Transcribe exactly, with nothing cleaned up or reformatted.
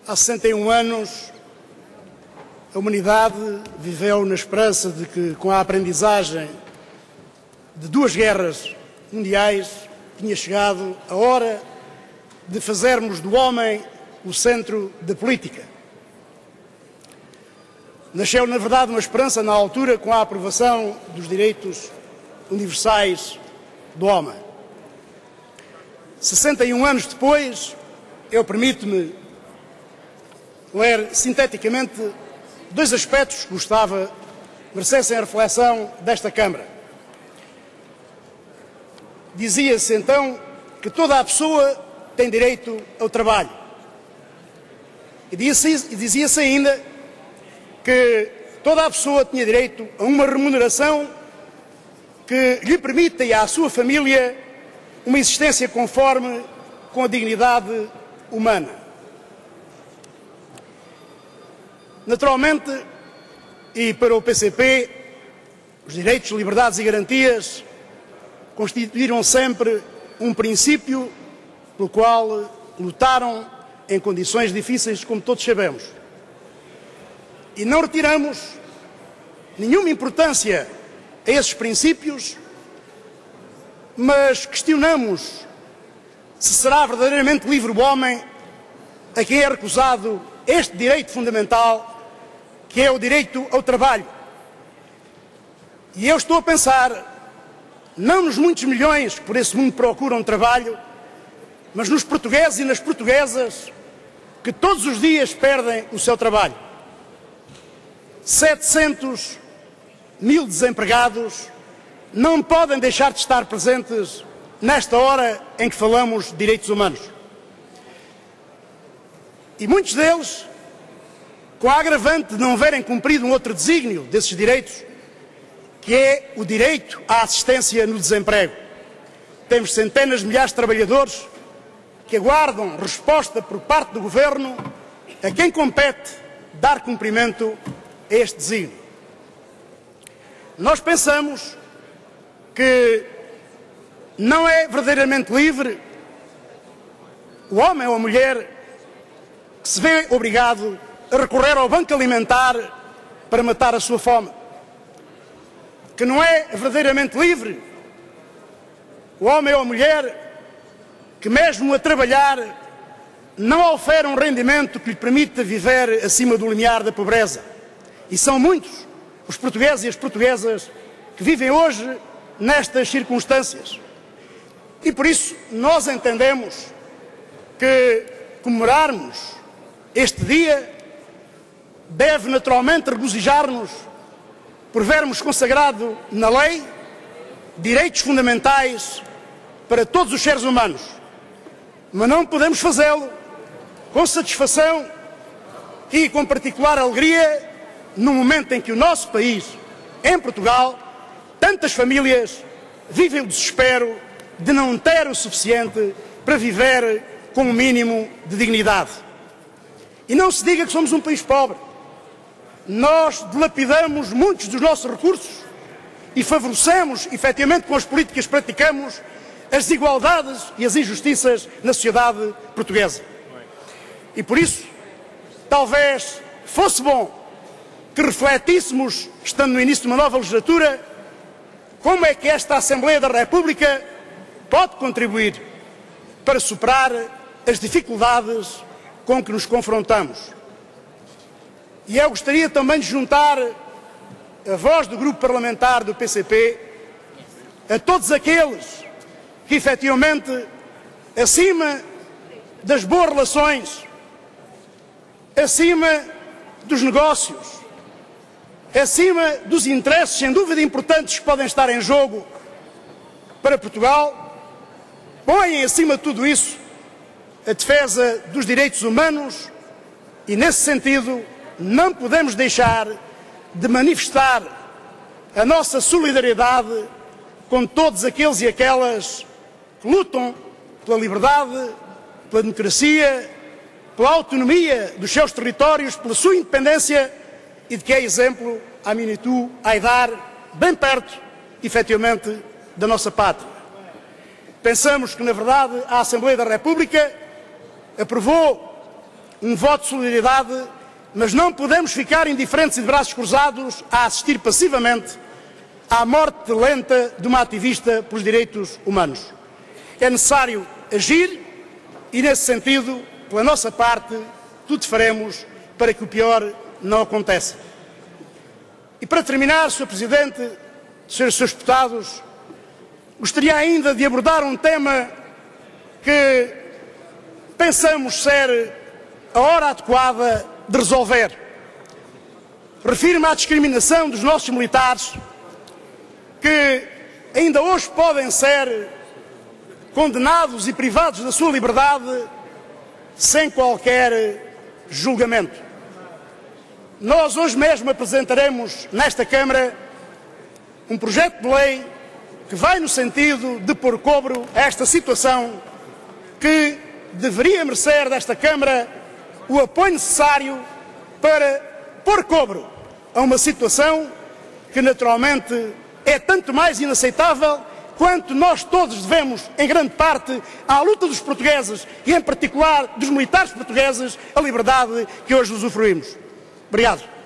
Há sessenta e um anos, a humanidade viveu na esperança de que, com a aprendizagem de duas guerras mundiais, tinha chegado a hora de fazermos do homem o centro da política. Nasceu, na verdade, uma esperança na altura com a aprovação dos direitos universais do homem. sessenta e um anos depois, eu permito-me ler sinteticamente dois aspectos que gostava merecessem a reflexão desta Câmara. Dizia-se então que toda a pessoa tem direito ao trabalho. E dizia-se ainda que toda a pessoa tinha direito a uma remuneração que lhe permita e à sua família uma existência conforme com a dignidade humana. Naturalmente, e para o P C P, os direitos, liberdades e garantias constituíram sempre um princípio pelo qual lutaram em condições difíceis, como todos sabemos. E não retiramos nenhuma importância a esses princípios, mas questionamos se será verdadeiramente livre o homem a quem é recusado este direito fundamental, que é o direito ao trabalho. E eu estou a pensar, não nos muitos milhões que por esse mundo procuram trabalho, mas nos portugueses e nas portuguesas que todos os dias perdem o seu trabalho. setecentos mil desempregados não podem deixar de estar presentes nesta hora em que falamos de direitos humanos. E muitos deles, com a agravante de não verem cumprido um outro desígnio desses direitos, que é o direito à assistência no desemprego. Temos centenas de milhares de trabalhadores que aguardam resposta por parte do Governo a quem compete dar cumprimento a este desígnio. Nós pensamos que não é verdadeiramente livre o homem ou a mulher que se vê obrigado a recorrer ao banco alimentar para matar a sua fome. Que não é verdadeiramente livre o homem ou a mulher que, mesmo a trabalhar, não oferece um rendimento que lhe permita viver acima do limiar da pobreza. E são muitos os portugueses e as portuguesas que vivem hoje nestas circunstâncias. E por isso nós entendemos que comemorarmos este dia deve naturalmente regozijar-nos por vermos consagrado na lei direitos fundamentais para todos os seres humanos. Mas não podemos fazê-lo com satisfação e com particular alegria no momento em que o nosso país, em Portugal, tantas famílias vivem o desespero de não ter o suficiente para viver com um mínimo de dignidade. E não se diga que somos um país pobre. Nós dilapidamos muitos dos nossos recursos e favorecemos, efetivamente, com as políticas que praticamos, as desigualdades e as injustiças na sociedade portuguesa. E por isso, talvez fosse bom que refletíssemos, estando no início de uma nova legislatura, como é que esta Assembleia da República pode contribuir para superar as dificuldades com que nos confrontamos. E eu gostaria também de juntar a voz do grupo parlamentar do P C P a todos aqueles que, efetivamente, acima das boas relações, acima dos negócios, acima dos interesses, sem dúvida importantes, que podem estar em jogo para Portugal, põem acima de tudo isso a defesa dos direitos humanos e, nesse sentido, não podemos deixar de manifestar a nossa solidariedade com todos aqueles e aquelas que lutam pela liberdade, pela democracia, pela autonomia dos seus territórios, pela sua independência e de que é exemplo a Minitu, a Aidar, bem perto, efetivamente, da nossa pátria. Pensamos que, na verdade, a Assembleia da República aprovou um voto de solidariedade, mas não podemos ficar indiferentes e de braços cruzados a assistir passivamente à morte lenta de uma ativista pelos direitos humanos. É necessário agir e, nesse sentido, pela nossa parte, tudo faremos para que o pior não aconteça. E para terminar, senhor Presidente, senhores senhores deputados, gostaria ainda de abordar um tema que pensamos ser a hora adequada de resolver. Refiro-me à discriminação dos nossos militares, que ainda hoje podem ser condenados e privados da sua liberdade sem qualquer julgamento. Nós hoje mesmo apresentaremos nesta Câmara um projeto de lei que vai no sentido de pôr cobro a esta situação, que deveria merecer desta Câmara o apoio necessário para pôr cobro a uma situação que naturalmente é tanto mais inaceitável quanto nós todos devemos, em grande parte, à luta dos portugueses e, em particular, dos militares portugueses, a liberdade que hoje usufruímos. Obrigado.